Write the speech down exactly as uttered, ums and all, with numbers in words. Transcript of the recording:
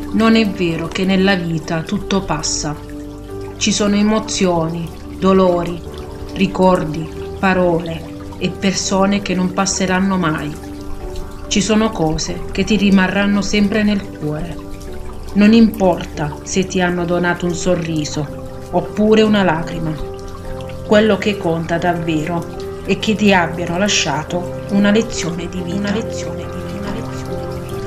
Non è vero che nella vita tutto passa. Ci sono emozioni, dolori, ricordi, parole e persone che non passeranno mai. Ci sono cose che ti rimarranno sempre nel cuore. Non importa se ti hanno donato un sorriso oppure una lacrima. Quello che conta davvero è che ti abbiano lasciato una lezione di vita. Una lezione di vita. Una lezione di vita.